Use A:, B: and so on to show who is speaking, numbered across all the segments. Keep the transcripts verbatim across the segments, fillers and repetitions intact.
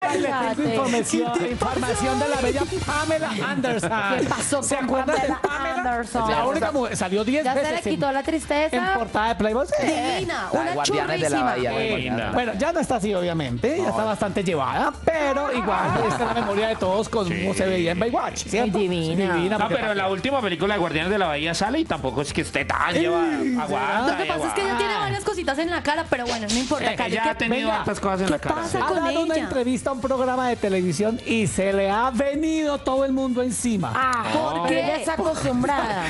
A: le tengo
B: cállate.
A: información, información de la bella Pamela Anderson.
B: ¿Qué pasó
A: ¿Se
B: con
A: acuerdan de
B: Pamela
A: Pamela?
B: Anderson?
A: La única mujer, salió diez
B: ¿Ya se
A: veces
B: le quitó
A: en,
B: la
A: en
B: tristeza?
A: portada de Playboy. Sí.
B: Divina,
C: La de
B: una
C: Guardianes de la
B: churrísima.
C: Bahía.
A: Eh,
D: Linda.
A: bueno, ya no está así, obviamente, ya está bastante llevada, pero igual está en la memoria de todos con cómo se veía en Baywatch, ¿cierto?
B: Ay, divina.
D: No,
A: porque
D: pero en la última película de Guardianes de la Bahía sale y tampoco es que esté tan llevada. Aguanta.
B: Lo que pasa es que ella tiene varias cositas en la cara, pero bueno, no importa.
D: Eh,
B: Calle,
D: ella ha
B: ¿qué-
D: tenido
A: venga,
D: hartas cosas en
B: ¿qué
D: la cara.
B: pasa?
D: sí.
A: ha
B: con
A: dado una
B: ella.
A: entrevista a un programa de televisión y se le ha venido todo el mundo encima.
B: Ah, porque ella está acostumbrada.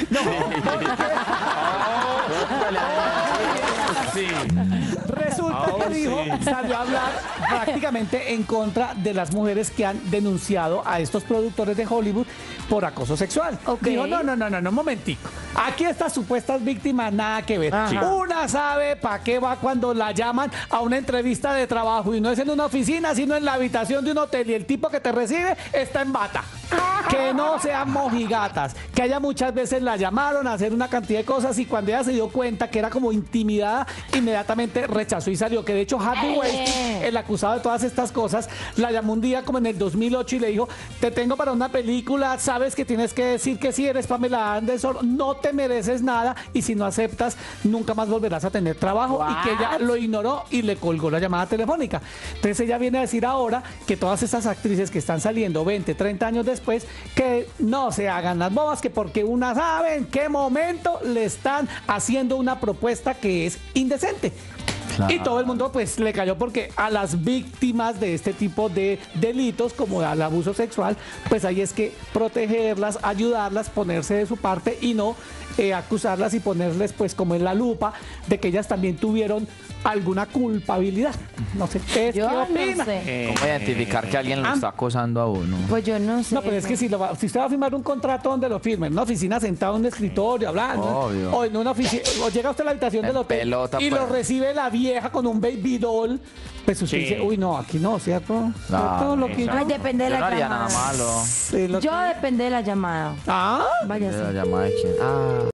D: Sí.
A: Resulta
D: Oh,
A: que dijo,
D: sí.
A: salió a hablar prácticamente en contra de las mujeres que han denunciado a estos productores de Hollywood por acoso sexual.
B: Ok.
A: Dijo, no, no, no, no, no, un momentico. Aquí estas supuestas víctimas, nada que ver.
B: Ajá.
A: Una sabe para qué va cuando la llaman a una entrevista de trabajo y no es en una oficina, sino en la habitación de un hotel y el tipo que te recibe está en bata. Que no sean mojigatas, que ella muchas veces la llamaron a hacer una cantidad de cosas y cuando ella se dio cuenta que era como intimidada, inmediatamente rechazó y salió. Que de hecho Harvey Weinstein, el acusado de todas estas cosas, la llamó un día como en el dos mil ocho y le dijo, te tengo para una película, sabes que tienes que decir que sí eres Pamela Anderson, no te mereces nada y si no aceptas nunca más volverás a tener trabajo. Y que ella lo ignoró y le colgó la llamada telefónica. Entonces ella viene a decir ahora que todas estas actrices que están saliendo veinte, treinta años después, que no se hagan las bobas, que porque una sabe en qué momento le están haciendo una propuesta que es indecente.
C: Claro.
A: Y todo el mundo pues le cayó porque a las víctimas de este tipo de delitos como al abuso sexual, pues ahí es que protegerlas, ayudarlas, ponerse de su parte y no eh, acusarlas y ponerles pues como en la lupa de que ellas también tuvieron alguna culpabilidad. No sé, ¿ustedes
B: Yo
A: qué
B: no
A: opinan?
B: sé.
C: ¿Cómo identificar que alguien lo
A: ah.
C: está acosando a uno?
B: Pues yo no sé.
A: No, pero es que si, lo va- si usted va a firmar un contrato donde lo firme, en una oficina sentado en un escritorio hablando,
C: Obvio.
A: o en una oficina, o llega usted a la habitación
C: En
A: del hotel
C: pelota,
A: y
C: pues.
A: lo recibe la vieja con un baby doll, pues usted
D: Sí.
A: dice, uy, no, aquí no, ¿cierto?
C: No,
A: ¿Cierto? Lo que
B: Ay, depende de
C: Yo
B: la
C: no haría nada
B: llamada.
C: malo.
A: sí, lo
B: Yo
A: que-
B: depende de la llamada.
A: Ah,
B: Vaya
C: ¿De la llamada de quién? Ah.